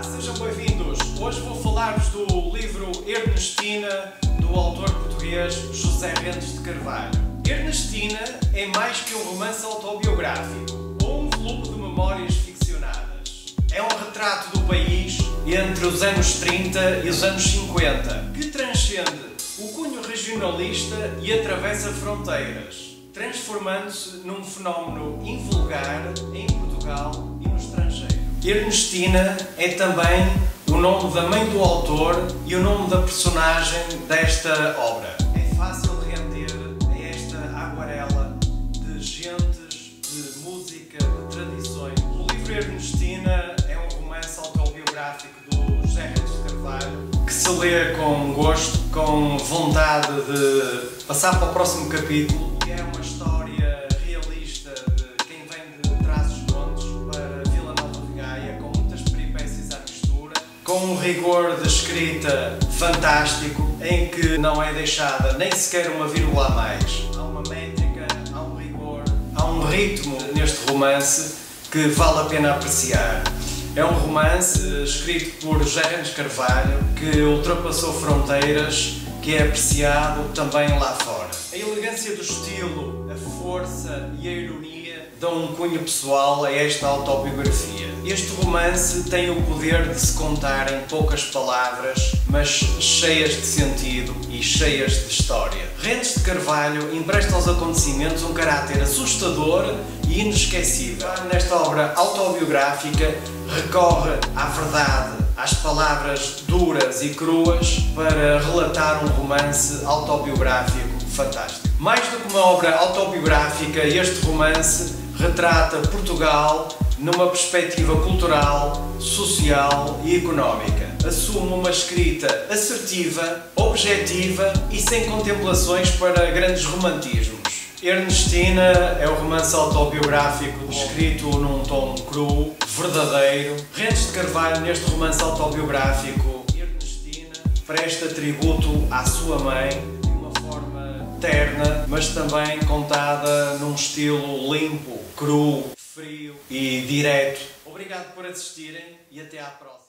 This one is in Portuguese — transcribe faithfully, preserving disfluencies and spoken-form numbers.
sejam bem-vindos. Hoje vou falar-vos do livro Ernestina, do autor português José Rentes de Carvalho. Ernestina é mais que um romance autobiográfico ou um volume de memórias ficcionadas. É um retrato do país entre os anos trinta e os anos cinquenta, que transcende o cunho regionalista e atravessa fronteiras, transformando-se num fenómeno invulgar em Portugal e no estrangeiro. Ernestina é também o nome da mãe do autor e o nome da personagem desta obra. É fácil de render a esta aguarela de gentes, de música, de tradições. O livro Ernestina é um romance autobiográfico do José Rentes de Carvalho que se lê com gosto, com vontade de passar para o próximo capítulo. É uma história realista de quem vem de Trás-os-Montes para Vila Nova de Gaia, com muitas peripécias à mistura, com um rigor de escrita fantástico, em que não é deixada nem sequer uma vírgula a mais. Há uma métrica, há um rigor, há um ritmo neste romance que vale a pena apreciar. É um romance escrito por José Rentes de Carvalho que ultrapassou fronteiras, que é apreciado também lá fora. A elegância do estilo, a força e a ironia dão um cunho pessoal a esta autobiografia. Este romance tem o poder de se contar em poucas palavras, mas cheias de sentido e cheias de história. Rentes de Carvalho empresta aos acontecimentos um caráter assustador e inesquecível. Nesta obra autobiográfica recorre à verdade, às palavras duras e cruas para relatar um romance autobiográfico fantástico. Mais do que uma obra autobiográfica, este romance retrata Portugal numa perspectiva cultural, social e económica. Assume uma escrita assertiva, objetiva e sem contemplações para grandes romantismos. Ernestina é um romance autobiográfico escrito num tom cru, verdadeiro. Rentes de Carvalho, neste romance autobiográfico, Ernestina presta tributo à sua mãe de uma forma terna, mas também contada num estilo limpo, cru, frio e direto. Obrigado por assistirem e até à próxima.